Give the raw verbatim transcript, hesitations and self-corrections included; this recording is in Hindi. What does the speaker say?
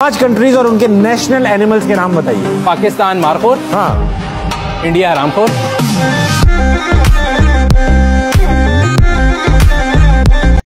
पांच कंट्रीज और उनके नेशनल एनिमल्स के नाम बताइए। पाकिस्तान मारखोर, हाँ, इंडिया रामखोर,